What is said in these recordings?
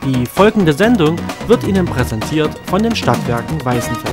Die folgende Sendung wird Ihnen präsentiert von den Stadtwerken Weißenfels.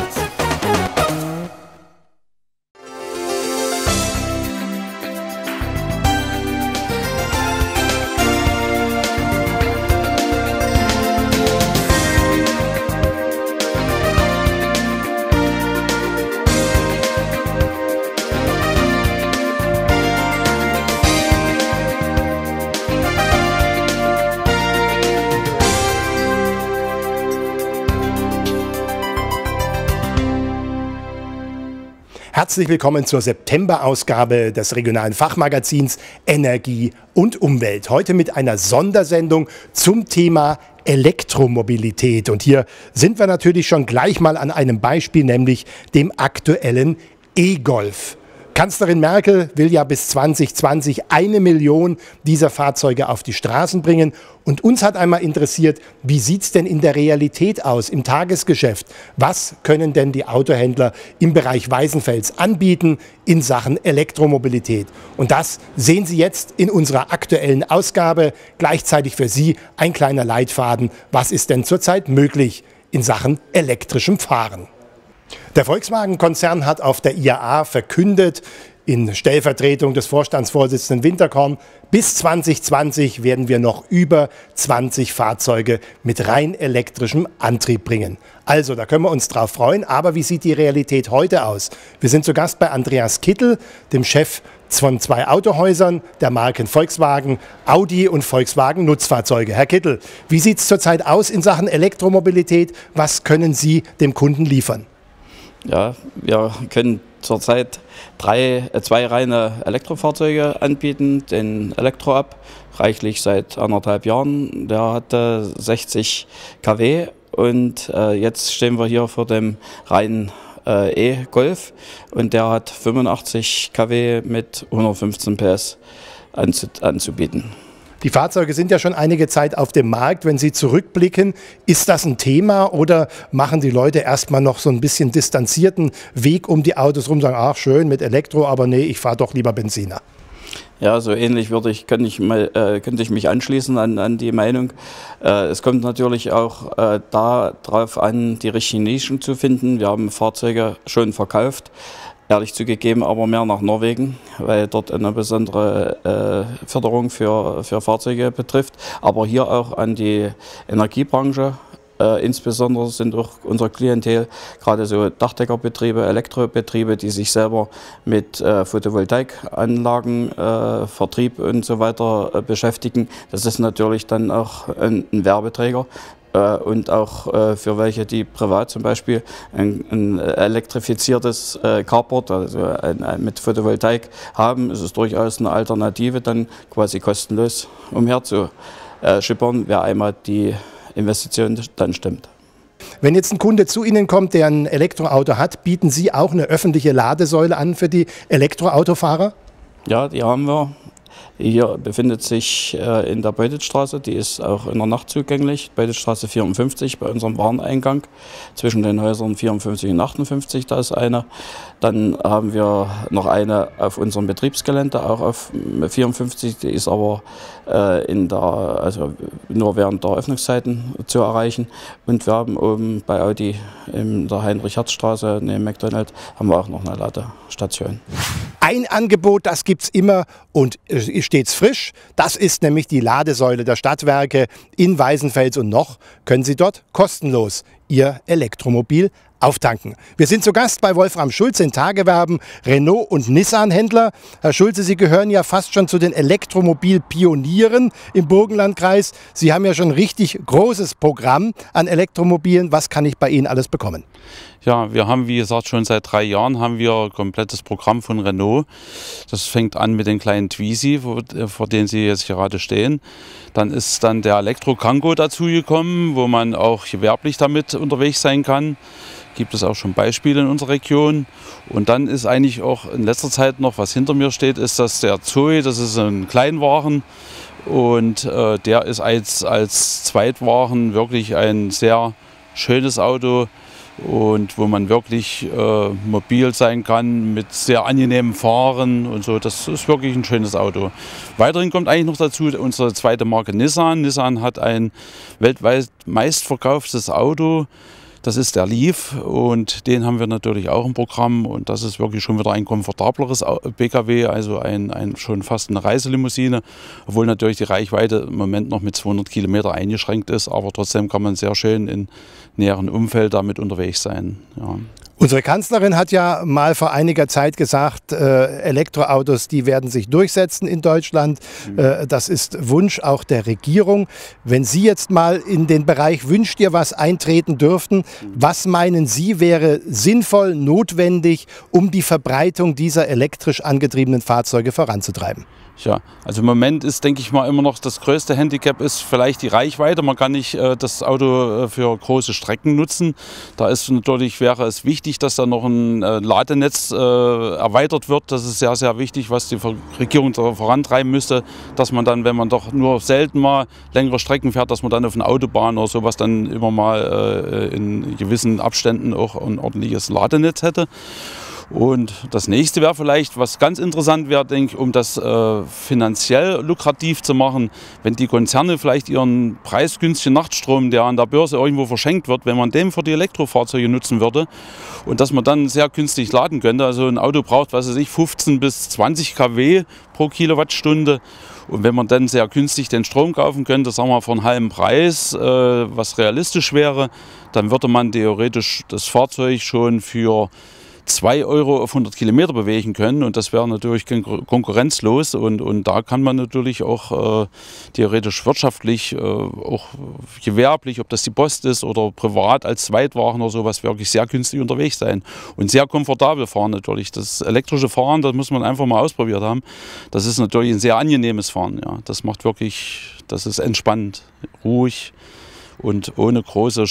Herzlich willkommen zur September-Ausgabe des regionalen Fachmagazins Energie und Umwelt. Heute mit einer Sondersendung zum Thema Elektromobilität. Und hier sind wir natürlich schon gleich mal an einem Beispiel, nämlich dem aktuellen E-Golf. Kanzlerin Merkel will ja bis 2020 1 Million dieser Fahrzeuge auf die Straßen bringen. Und uns hat einmal interessiert, wie sieht es denn in der Realität aus, im Tagesgeschäft? Was können denn die Autohändler im Bereich Weißenfels anbieten in Sachen Elektromobilität? Und das sehen Sie jetzt in unserer aktuellen Ausgabe. Gleichzeitig für Sie ein kleiner Leitfaden. Was ist denn zurzeit möglich in Sachen elektrischem Fahren? Der Volkswagen-Konzern hat auf der IAA verkündet, in Stellvertretung des Vorstandsvorsitzenden Winterkorn, bis 2020 werden wir noch über 20 Fahrzeuge mit rein elektrischem Antrieb bringen. Also, da können wir uns drauf freuen. Aber wie sieht die Realität heute aus? Wir sind zu Gast bei Andreas Kittel, dem Chef von 2 Autohäusern der Marken Volkswagen, Audi und Volkswagen Nutzfahrzeuge. Herr Kittel, wie sieht es zurzeit aus in Sachen Elektromobilität? Was können Sie dem Kunden liefern? Ja, wir können zurzeit 2 reine Elektrofahrzeuge anbieten. Den Elektro-Up, reichlich seit 1,5 Jahren, der hatte 60 kW und jetzt stehen wir hier vor dem reinen E-Golf und der hat 85 kW mit 115 PS anzubieten. Die Fahrzeuge sind ja schon einige Zeit auf dem Markt. Wenn Sie zurückblicken, ist das ein Thema oder machen die Leute erstmal noch so ein bisschen distanzierten Weg um die Autos rum, sagen, ach schön mit Elektro, aber nee, ich fahre doch lieber Benziner? Ja, so ähnlich könnte ich mich anschließen an die Meinung. Es kommt natürlich auch darauf an, die richtigen Nischen zu finden. Wir haben Fahrzeuge schon verkauft. Ehrlich zugegeben, aber mehr nach Norwegen, weil dort eine besondere Förderung für Fahrzeuge betrifft. Aber hier auch an die Energiebranche. Insbesondere sind auch unser Klientel gerade so Dachdeckerbetriebe, Elektrobetriebe, die sich selber mit Photovoltaikanlagen, Vertrieb und so weiter beschäftigen. Das ist natürlich dann auch ein Werbeträger. Und auch für welche, die privat zum Beispiel ein elektrifiziertes Carport, also mit Photovoltaik haben, ist es durchaus eine Alternative, dann quasi kostenlos umherzuschippern, wer einmal die Investition dann stimmt. Wenn jetzt ein Kunde zu Ihnen kommt, der ein Elektroauto hat, bieten Sie auch eine öffentliche Ladesäule an für die Elektroautofahrer? Ja, die haben wir. Hier befindet sich in der Beutelsstraße, die ist auch in der Nacht zugänglich, Beutelsstraße 54 bei unserem Wareneingang, zwischen den Häusern 54 und 58, da ist eine. Dann haben wir noch eine auf unserem Betriebsgelände, auch auf 54, die ist aber also nur während der Öffnungszeiten zu erreichen. Und wir haben oben bei Audi in der Heinrich-Herz-Straße neben McDonald's haben wir auch noch eine Ladestation. Ein Angebot, das gibt es immer und stets frisch. Das ist nämlich die Ladesäule der Stadtwerke in Weißenfels und noch können Sie dort kostenlos Ihr Elektromobil auftanken. Wir sind zu Gast bei Wolfram Schulze in Tagewerben, Renault- und Nissan-Händler. Herr Schulze, Sie gehören ja fast schon zu den Elektromobil-Pionieren im Burgenlandkreis. Sie haben ja schon ein richtig großes Programm an Elektromobilen. Was kann ich bei Ihnen alles bekommen? Ja, wir haben, wie gesagt, schon seit 3 Jahren haben wir ein komplettes Programm von Renault. Das fängt an mit den kleinen Twizy, vor denen Sie jetzt gerade stehen. Dann ist dann der Elektro-Kango dazugekommen, wo man auch gewerblich damit unterwegs sein kann. Gibt es auch schon Beispiele in unserer Region. Und dann ist eigentlich auch in letzter Zeit noch, was hinter mir steht, ist das der Zoe, das ist ein Kleinwagen. Und der ist als Zweitwagen wirklich ein sehr schönes Auto. und wo man wirklich mobil sein kann mit sehr angenehmem Fahren und so. Das ist wirklich ein schönes Auto. Weiterhin kommt eigentlich noch dazu unsere zweite Marke Nissan. Nissan hat ein weltweit meistverkauftes Auto. Das ist der Leaf und den haben wir natürlich auch im Programm und das ist wirklich schon wieder ein komfortableres Pkw, also schon fast eine Reiselimousine, obwohl natürlich die Reichweite im Moment noch mit 200 Kilometer eingeschränkt ist, aber trotzdem kann man sehr schön im näheren Umfeld damit unterwegs sein. Ja. Unsere Kanzlerin hat ja mal vor einiger Zeit gesagt, Elektroautos, die werden sich durchsetzen in Deutschland. Das ist Wunsch auch der Regierung. Wenn Sie jetzt mal in den Bereich Wünsch dir was eintreten dürften, was meinen Sie wäre sinnvoll, notwendig, um die Verbreitung dieser elektrisch angetriebenen Fahrzeuge voranzutreiben? Ja, also im Moment ist, denke ich mal, immer noch das größte Handicap ist vielleicht die Reichweite. Man kann nicht das Auto für große Strecken nutzen. Da ist natürlich, wäre es wichtig, dass da noch ein Ladenetz erweitert wird. Das ist sehr, sehr wichtig, was die Regierung da vorantreiben müsste, dass man dann, wenn man doch nur selten mal längere Strecken fährt, dass man dann auf einer Autobahn oder sowas dann immer mal in gewissen Abständen auch ein ordentliches Ladenetz hätte. Und das nächste wäre vielleicht, was ganz interessant wäre, denke ich, um das finanziell lukrativ zu machen, wenn die Konzerne vielleicht ihren preisgünstigen Nachtstrom, der an der Börse irgendwo verschenkt wird, wenn man den für die Elektrofahrzeuge nutzen würde und dass man dann sehr günstig laden könnte. Also ein Auto braucht, was weiß ich, 15 bis 20 kW pro Kilowattstunde. Und wenn man dann sehr günstig den Strom kaufen könnte, sagen wir mal für einen halben Preis, was realistisch wäre, dann würde man theoretisch das Fahrzeug schon für 2 Euro auf 100 Kilometer bewegen können und das wäre natürlich konkurrenzlos und da kann man natürlich auch theoretisch wirtschaftlich, auch gewerblich, ob das die Post ist oder privat als Zweitwagen oder sowas, wirklich sehr günstig unterwegs sein und sehr komfortabel fahren natürlich. Das elektrische Fahren, das muss man einfach mal ausprobiert haben. Das ist natürlich ein sehr angenehmes Fahren. Ja. Das macht wirklich, das ist entspannt, ruhig. Und ohne große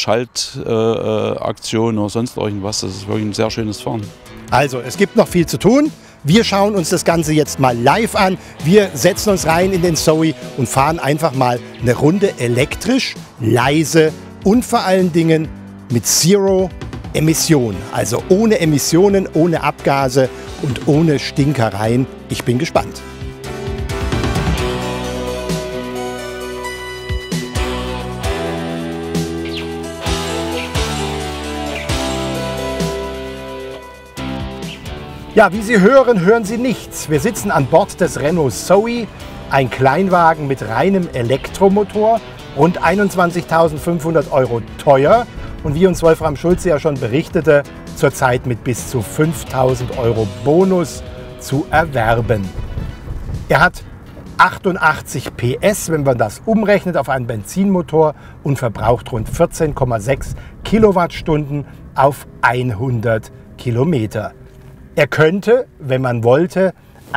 Schaltaktionen oder sonst irgendwas. Das ist wirklich ein sehr schönes Fahren. Also, es gibt noch viel zu tun. Wir schauen uns das Ganze jetzt mal live an. Wir setzen uns rein in den Zoe und fahren einfach mal eine Runde elektrisch, leise und vor allen Dingen mit Zero Emission. Also ohne Emissionen, ohne Abgase und ohne Stinkereien. Ich bin gespannt. Ja, wie Sie hören, hören Sie nichts. Wir sitzen an Bord des Renault Zoe, ein Kleinwagen mit reinem Elektromotor, rund 21.500 € teuer und wie uns Wolfram Schulze ja schon berichtete, zurzeit mit bis zu 5.000 € Bonus zu erwerben. Er hat 88 PS, wenn man das umrechnet auf einen Benzinmotor und verbraucht rund 14,6 Kilowattstunden auf 100 Kilometer. Er könnte, wenn man wollte,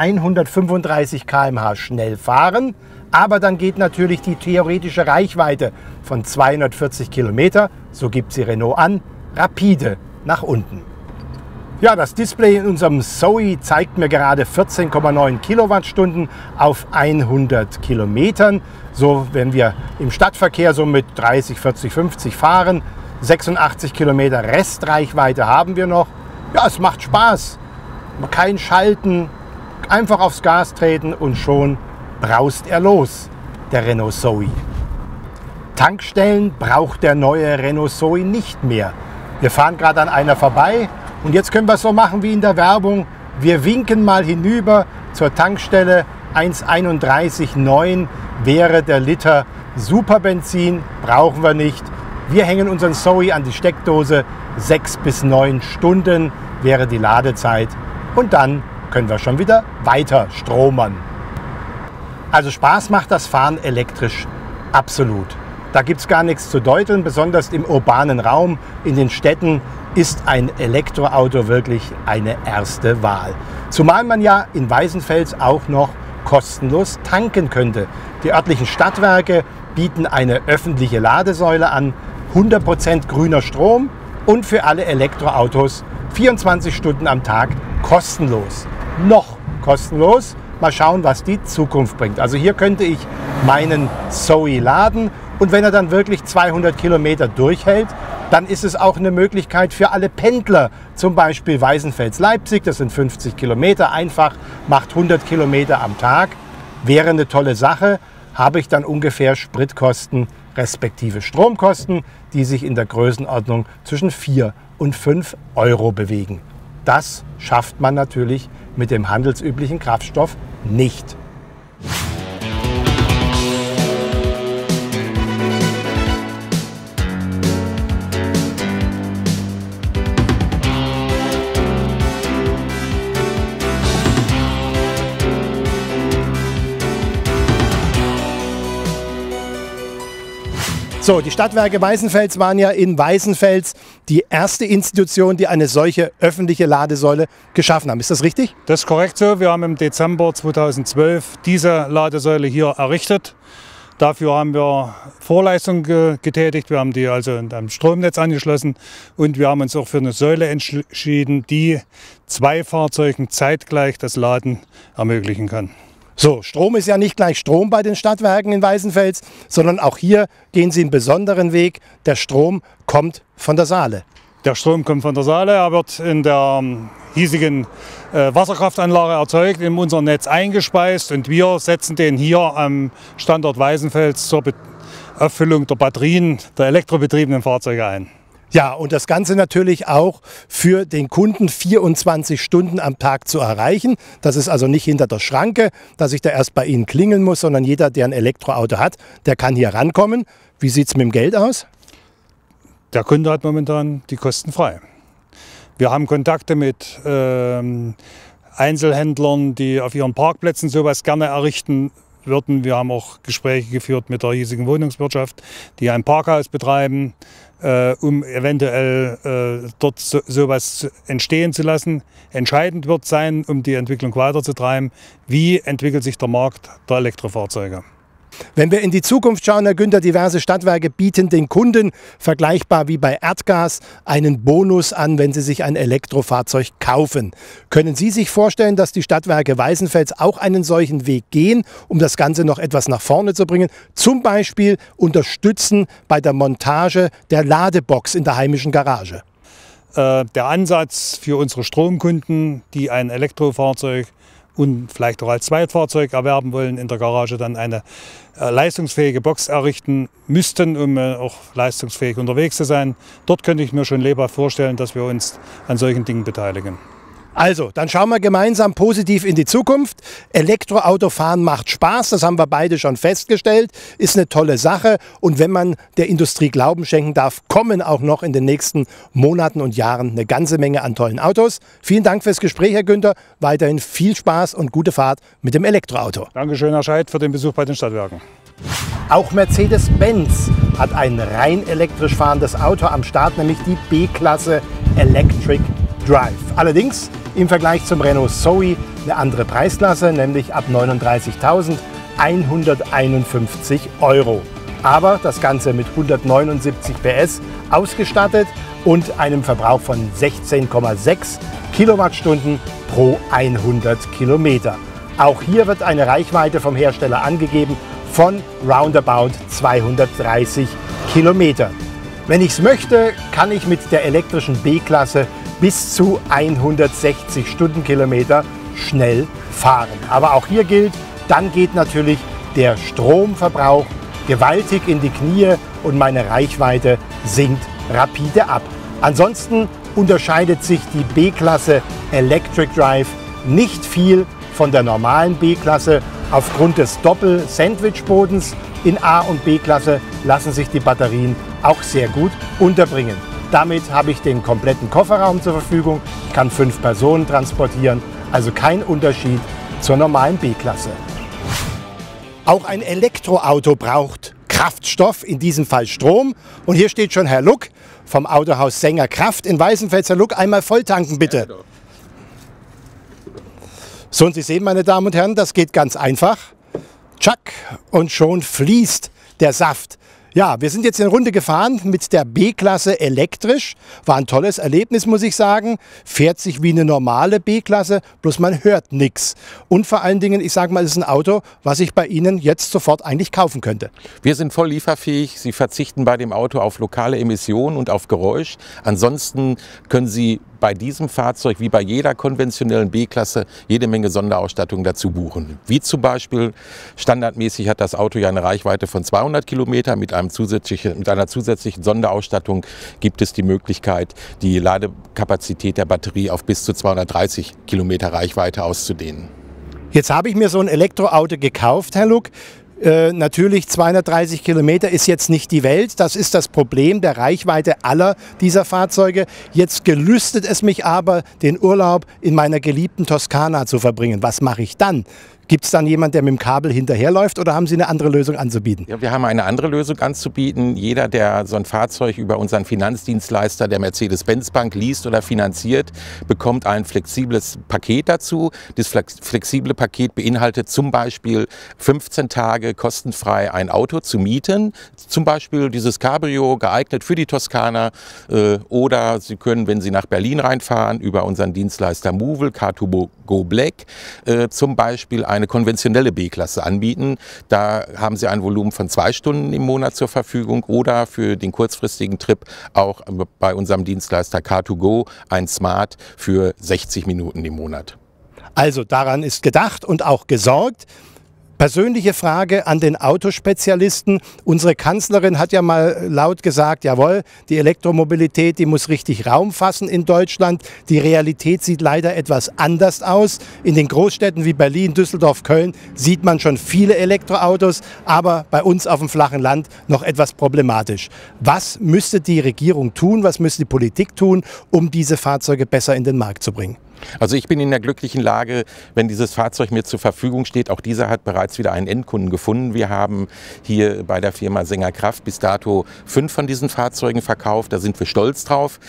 135 km/h schnell fahren, aber dann geht natürlich die theoretische Reichweite von 240 Kilometer, so gibt sie Renault an, rapide nach unten. Ja, das Display in unserem Zoe zeigt mir gerade 14,9 Kilowattstunden auf 100 Kilometern. So, wenn wir im Stadtverkehr so mit 30, 40, 50 fahren, 86 Kilometer Restreichweite haben wir noch. Ja, es macht Spaß. Kein Schalten, einfach aufs Gas treten und schon braust er los, der Renault Zoe. Tankstellen braucht der neue Renault Zoe nicht mehr. Wir fahren gerade an einer vorbei und jetzt können wir es so machen wie in der Werbung. Wir winken mal hinüber zur Tankstelle. 1,31,9 wäre der Liter Superbenzin, brauchen wir nicht. Wir hängen unseren Zoe an die Steckdose, 6 bis 9 Stunden wäre die Ladezeit. Und dann können wir schon wieder weiter stromern. Also Spaß macht das Fahren elektrisch absolut. Da gibt es gar nichts zu deuteln, besonders im urbanen Raum, in den Städten ist ein Elektroauto wirklich eine erste Wahl. Zumal man ja in Weißenfels auch noch kostenlos tanken könnte. Die örtlichen Stadtwerke bieten eine öffentliche Ladesäule an, 100% grüner Strom und für alle Elektroautos 24 Stunden am Tag kostenlos. Noch kostenlos. Mal schauen, was die Zukunft bringt. Also hier könnte ich meinen Zoe laden und wenn er dann wirklich 200 Kilometer durchhält, dann ist es auch eine Möglichkeit für alle Pendler, zum Beispiel Weißenfels-Leipzig, das sind 50 Kilometer, einfach macht 100 Kilometer am Tag, wäre eine tolle Sache, habe ich dann ungefähr Spritkosten respektive Stromkosten, die sich in der Größenordnung zwischen 4 und 5 Euro bewegen. Das schafft man natürlich mit dem handelsüblichen Kraftstoff nicht. So, die Stadtwerke Weißenfels waren ja in Weißenfels die erste Institution, die eine solche öffentliche Ladesäule geschaffen haben. Ist das richtig? Das ist korrekt so. Wir haben im Dezember 2012 diese Ladesäule hier errichtet. Dafür haben wir Vorleistungen getätigt. Wir haben die also am Stromnetz angeschlossen und wir haben uns auch für eine Säule entschieden, die 2 Fahrzeugen zeitgleich das Laden ermöglichen kann. So, Strom ist ja nicht gleich Strom bei den Stadtwerken in Weißenfels, sondern auch hier gehen Sie einen besonderen Weg. Der Strom kommt von der Saale. Der Strom kommt von der Saale, er wird in der hiesigen Wasserkraftanlage erzeugt, in unser Netz eingespeist und wir setzen den hier am Standort Weißenfels zur Auffüllung der Batterien der elektrobetriebenen Fahrzeuge ein. Ja, und das Ganze natürlich auch für den Kunden 24 Stunden am Tag zu erreichen. Das ist also nicht hinter der Schranke, dass ich da erst bei Ihnen klingeln muss, sondern jeder, der ein Elektroauto hat, der kann hier rankommen. Wie sieht es mit dem Geld aus? Der Kunde hat momentan die Kosten frei. Wir haben Kontakte mit Einzelhändlern, die auf ihren Parkplätzen sowas gerne errichten würden. Wir haben auch Gespräche geführt mit der hiesigen Wohnungswirtschaft, die ein Parkhaus betreiben, um eventuell dort sowas entstehen zu lassen. Entscheidend wird sein, um die Entwicklung weiterzutreiben, wie entwickelt sich der Markt der Elektrofahrzeuge. Wenn wir in die Zukunft schauen, Herr Günther, diverse Stadtwerke bieten den Kunden, vergleichbar wie bei Erdgas, einen Bonus an, wenn sie sich ein Elektrofahrzeug kaufen. Können Sie sich vorstellen, dass die Stadtwerke Weißenfels auch einen solchen Weg gehen, um das Ganze noch etwas nach vorne zu bringen? Zum Beispiel unterstützen bei der Montage der Ladebox in der heimischen Garage. Der Ansatz für unsere Stromkunden, die ein Elektrofahrzeug und vielleicht auch als Zweitfahrzeug erwerben wollen, in der Garage dann eine leistungsfähige Box errichten müssten, um auch leistungsfähig unterwegs zu sein. Dort könnte ich mir schon lebhaft vorstellen, dass wir uns an solchen Dingen beteiligen. Also, dann schauen wir gemeinsam positiv in die Zukunft. Elektroautofahren macht Spaß, das haben wir beide schon festgestellt, ist eine tolle Sache. Und wenn man der Industrie Glauben schenken darf, kommen auch noch in den nächsten Monaten und Jahren eine ganze Menge an tollen Autos. Vielen Dank fürs Gespräch, Herr Günther. Weiterhin viel Spaß und gute Fahrt mit dem Elektroauto. Dankeschön, Herr Scheidt, für den Besuch bei den Stadtwerken. Auch Mercedes-Benz hat ein rein elektrisch fahrendes Auto am Start, nämlich die B-Klasse Electric Drive. Allerdings im Vergleich zum Renault Zoe eine andere Preisklasse, nämlich ab 39.151 €. Aber das Ganze mit 179 PS ausgestattet und einem Verbrauch von 16,6 Kilowattstunden pro 100 Kilometer. Auch hier wird eine Reichweite vom Hersteller angegeben von roundabout 230 Kilometer. Wenn ich es möchte, kann ich mit der elektrischen B-Klasse bis zu 160 Stundenkilometer schnell fahren. Aber auch hier gilt, dann geht natürlich der Stromverbrauch gewaltig in die Knie und meine Reichweite sinkt rapide ab. Ansonsten unterscheidet sich die B-Klasse Electric Drive nicht viel von der normalen B-Klasse. Aufgrund des Doppel-Sandwich-Bodens in A- und B-Klasse lassen sich die Batterien auch sehr gut unterbringen. Damit habe ich den kompletten Kofferraum zur Verfügung, kann 5 Personen transportieren, also kein Unterschied zur normalen B-Klasse. Auch ein Elektroauto braucht Kraftstoff, in diesem Fall Strom. Und hier steht schon Herr Luck vom Autohaus Sänger Kraft in Weißenfels. Herr Luck, einmal volltanken bitte. So, und Sie sehen, meine Damen und Herren, das geht ganz einfach. Tschack, und schon fließt der Saft. Ja, wir sind jetzt eine Runde gefahren mit der B-Klasse elektrisch. War ein tolles Erlebnis, muss ich sagen. Fährt sich wie eine normale B-Klasse, bloß man hört nichts. Und vor allen Dingen, ich sage mal, es ist ein Auto, was ich bei Ihnen jetzt sofort eigentlich kaufen könnte. Wir sind voll lieferfähig. Sie verzichten bei dem Auto auf lokale Emissionen und auf Geräusch. Ansonsten können Sie bei diesem Fahrzeug wie bei jeder konventionellen B-Klasse jede Menge Sonderausstattung dazu buchen. Wie zum Beispiel, standardmäßig hat das Auto ja eine Reichweite von 200 Kilometern. Mit einer zusätzlichen Sonderausstattung gibt es die Möglichkeit, die Ladekapazität der Batterie auf bis zu 230 Kilometer Reichweite auszudehnen. Jetzt habe ich mir so ein Elektroauto gekauft, Herr Luck. Natürlich 230 Kilometer ist jetzt nicht die Welt. Das ist das Problem der Reichweite aller dieser Fahrzeuge. Jetzt gelüstet es mich aber, den Urlaub in meiner geliebten Toskana zu verbringen. Was mache ich dann? Gibt es dann jemanden, der mit dem Kabel hinterherläuft oder haben Sie eine andere Lösung anzubieten? Ja, wir haben eine andere Lösung anzubieten. Jeder, der so ein Fahrzeug über unseren Finanzdienstleister der Mercedes-Benz Bank liest oder finanziert, bekommt ein flexibles Paket dazu. Das flexible Paket beinhaltet zum Beispiel 15 Tage kostenfrei ein Auto zu mieten. Zum Beispiel dieses Cabrio, geeignet für die Toskana. Oder Sie können, wenn Sie nach Berlin reinfahren, über unseren Dienstleister Movil, Car2Go Black, zum Beispiel eine konventionelle B-Klasse anbieten. Da haben Sie ein Volumen von 2 Stunden im Monat zur Verfügung oder für den kurzfristigen Trip auch bei unserem Dienstleister Car2Go ein Smart für 60 Minuten im Monat. Also daran ist gedacht und auch gesorgt. Persönliche Frage an den Autospezialisten. Unsere Kanzlerin hat ja mal laut gesagt, jawohl, die Elektromobilität, die muss richtig Raum fassen in Deutschland. Die Realität sieht leider etwas anders aus. In den Großstädten wie Berlin, Düsseldorf, Köln sieht man schon viele Elektroautos, aber bei uns auf dem flachen Land noch etwas problematisch. Was müsste die Regierung tun, was müsste die Politik tun, um diese Fahrzeuge besser in den Markt zu bringen? Also ich bin in der glücklichen Lage, wenn dieses Fahrzeug mir zur Verfügung steht. Auch dieser hat bereits wieder einen Endkunden gefunden. Wir haben hier bei der Firma Sänger Kraft bis dato 5 von diesen Fahrzeugen verkauft. Da sind wir stolz drauf.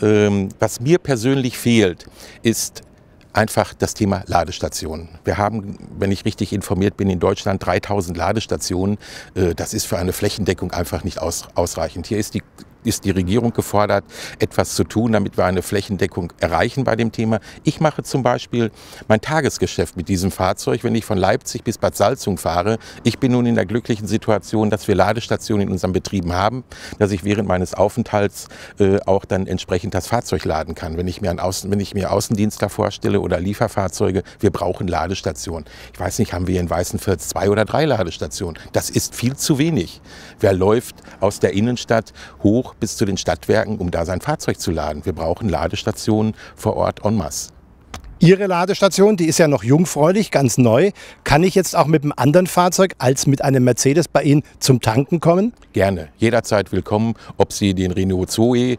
Was mir persönlich fehlt, ist einfach das Thema Ladestationen. Wir haben, wenn ich richtig informiert bin, in Deutschland 3000 Ladestationen. Das ist für eine Flächendeckung einfach nicht ausreichend. Hier ist die Regierung gefordert, etwas zu tun, damit wir eine Flächendeckung erreichen bei dem Thema. Ich mache zum Beispiel mein Tagesgeschäft mit diesem Fahrzeug, wenn ich von Leipzig bis Bad Salzung fahre. Ich bin nun in der glücklichen Situation, dass wir Ladestationen in unseren Betrieben haben, dass ich während meines Aufenthalts auch dann entsprechend das Fahrzeug laden kann. Wenn ich mir Außendienstler vorstelle oder Lieferfahrzeuge, wir brauchen Ladestationen. Ich weiß nicht, haben wir in Weißenfels 2 oder 3 Ladestationen? Das ist viel zu wenig. Wer läuft aus der Innenstadt hoch bis zu den Stadtwerken, um da sein Fahrzeug zu laden? Wir brauchen Ladestationen vor Ort en masse. Ihre Ladestation, die ist ja noch jungfräulich, ganz neu. Kann ich jetzt auch mit einem anderen Fahrzeug als mit einem Mercedes bei Ihnen zum Tanken kommen? Gerne, jederzeit willkommen. Ob Sie den Renault Zoe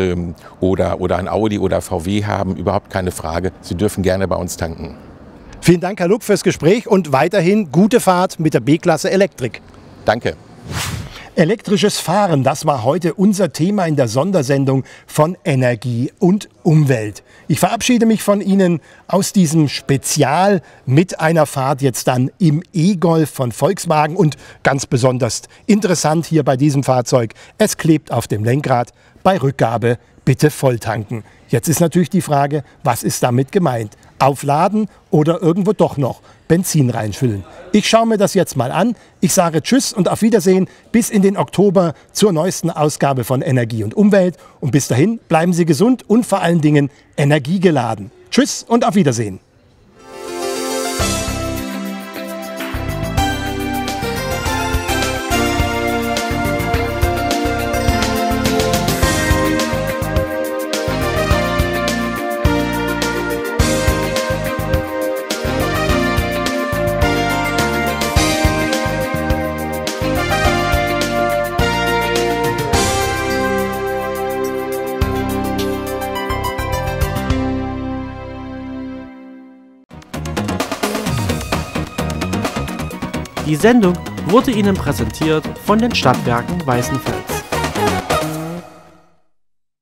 oder ein Audi oder VW haben, überhaupt keine Frage. Sie dürfen gerne bei uns tanken. Vielen Dank, Herr Luck, fürs Gespräch und weiterhin gute Fahrt mit der B-Klasse Elektrik. Danke. Elektrisches Fahren, das war heute unser Thema in der Sondersendung von Energie und Umwelt. Ich verabschiede mich von Ihnen aus diesem Spezial mit einer Fahrt jetzt dann im E-Golf von Volkswagen und ganz besonders interessant hier bei diesem Fahrzeug, es klebt auf dem Lenkrad, bei Rückgabe bitte volltanken. Jetzt ist natürlich die Frage, was ist damit gemeint? Aufladen oder irgendwo doch noch Benzin reinfüllen? Ich schaue mir das jetzt mal an. Ich sage Tschüss und auf Wiedersehen bis in den Oktober zur neuesten Ausgabe von Energie und Umwelt. Und bis dahin bleiben Sie gesund und vor allen Dingen energiegeladen. Tschüss und auf Wiedersehen. Die Sendung wurde Ihnen präsentiert von den Stadtwerken Weißenfels.